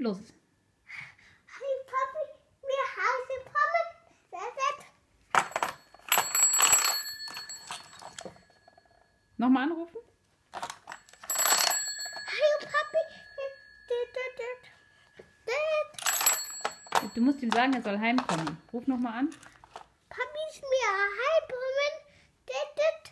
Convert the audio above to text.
Los. Hi Papi, wir Hause Pommes. Nochmal anrufen? Hi Papi. Du musst ihm sagen, er soll heimkommen. Ruf nochmal an. Papi ist mir heimkommen.